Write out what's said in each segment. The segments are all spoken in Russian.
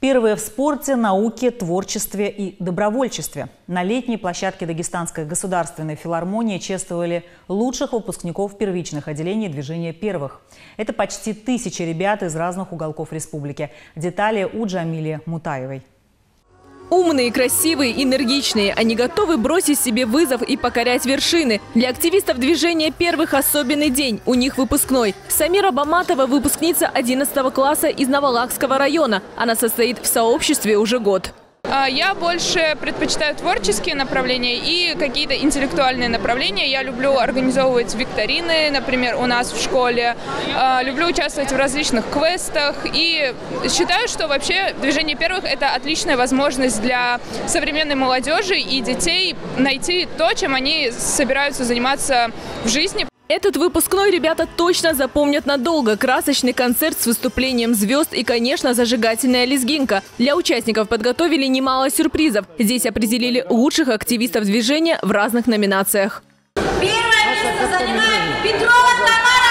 Первые в спорте, науке, творчестве и добровольчестве. На летней площадке Дагестанской государственной филармонии чествовали лучших выпускников первичных отделений движения первых. Это почти 1000 ребят из разных уголков республики. Детали у Джамили Мутаевой. Умные, красивые, энергичные. Они готовы бросить себе вызов и покорять вершины. Для активистов движения первых особенный день. У них выпускной. Самира Баматова – выпускница 11 класса из Навалахского района. Она состоит в сообществе уже год. Я больше предпочитаю творческие направления и какие-то интеллектуальные направления. Я люблю организовывать викторины, например, у нас в школе. Люблю участвовать в различных квестах. И считаю, что вообще движение первых – это отличная возможность для современной молодежи и детей найти то, чем они собираются заниматься в жизни. Этот выпускной ребята точно запомнят надолго. Красочный концерт с выступлением звезд и, конечно, зажигательная лезгинка. Для участников подготовили немало сюрпризов. Здесь определили лучших активистов движения в разных номинациях. Первое место занимает Петрова Тамара.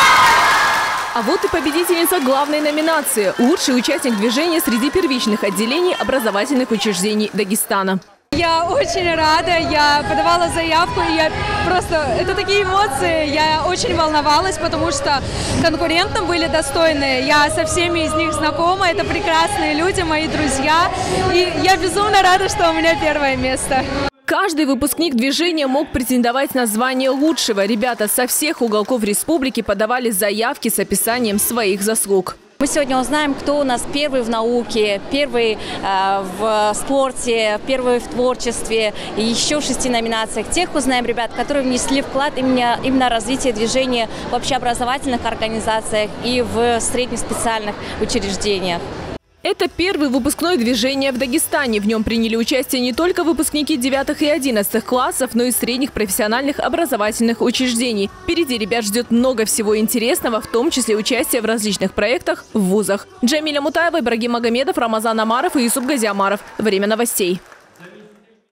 А вот и победительница главной номинации – лучший участник движения среди первичных отделений образовательных учреждений Дагестана. Я очень рада, я подавала заявку, и это такие эмоции, я очень волновалась, потому что конкуренты были достойные, я со всеми из них знакома, это прекрасные люди, мои друзья, и я безумно рада, что у меня первое место. Каждый выпускник движения мог претендовать на звание лучшего. Ребята со всех уголков республики подавали заявки с описанием своих заслуг. Мы сегодня узнаем, кто у нас первый в науке, первый в спорте, первый в творчестве и еще в 6 номинациях. Тех узнаем ребят, которые внесли вклад именно в развитие движения в общеобразовательных организациях и в среднеспециальных учреждениях. Это первый выпускной движения в Дагестане. В нем приняли участие не только выпускники 9 и 11 классов, но и средних профессиональных образовательных учреждений. Впереди ребят ждет много всего интересного, в том числе участие в различных проектах в вузах. Джамиля Мутаева, Ибрагим Магомедов, Рамазан Амаров и Юсуп Газиамаров. Время новостей.